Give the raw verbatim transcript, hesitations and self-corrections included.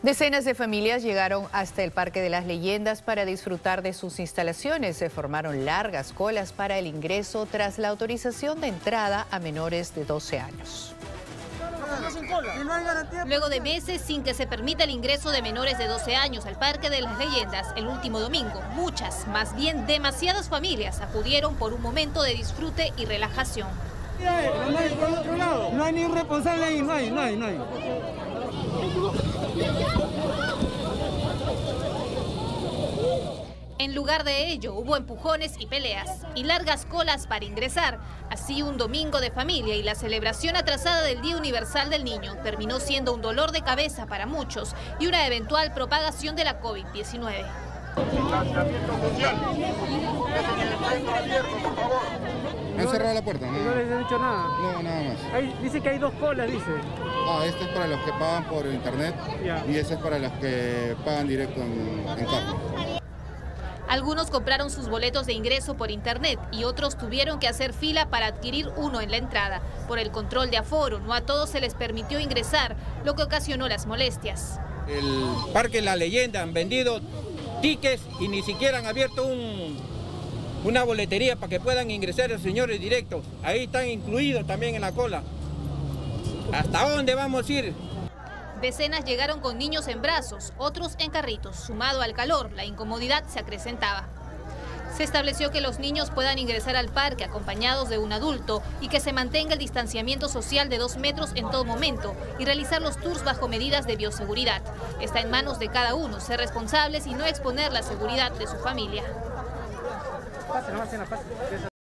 Decenas de familias llegaron hasta el Parque de las Leyendas para disfrutar de sus instalaciones. Se formaron largas colas para el ingreso tras la autorización de entrada a menores de doce años. Luego de meses sin que se permita el ingreso de menores de doce años al Parque de las Leyendas, el último domingo, muchas, más bien demasiadas familias acudieron por un momento de disfrute y relajación. No hay, por otro lado, no hay ni un responsable ahí, no hay, no hay, no hay. En lugar de ello, hubo empujones y peleas y largas colas para ingresar. Así, un domingo de familia y la celebración atrasada del Día Universal del Niño terminó siendo un dolor de cabeza para muchos y una eventual propagación de la COVID diecinueve. ¿Han cerrado la puerta? No, no les he dicho nada. No, nada más. Hay, dice que hay dos colas, dice. Ah, este es para los que pagan por internet Ya. Y ese es para los que pagan directo en, en carne. Algunos compraron sus boletos de ingreso por internet y otros tuvieron que hacer fila para adquirir uno en la entrada. Por el control de aforo, no a todos se les permitió ingresar, lo que ocasionó las molestias. El Parque La Leyenda han vendido tickets y ni siquiera han abierto un, una boletería para que puedan ingresar los señores directos. Ahí están incluidos también en la cola. ¿Hasta dónde vamos a ir? Decenas llegaron con niños en brazos, otros en carritos. Sumado al calor, la incomodidad se acrecentaba. Se estableció que los niños puedan ingresar al parque acompañados de un adulto y que se mantenga el distanciamiento social de dos metros en todo momento y realizar los tours bajo medidas de bioseguridad. Está en manos de cada uno ser responsables y no exponer la seguridad de su familia.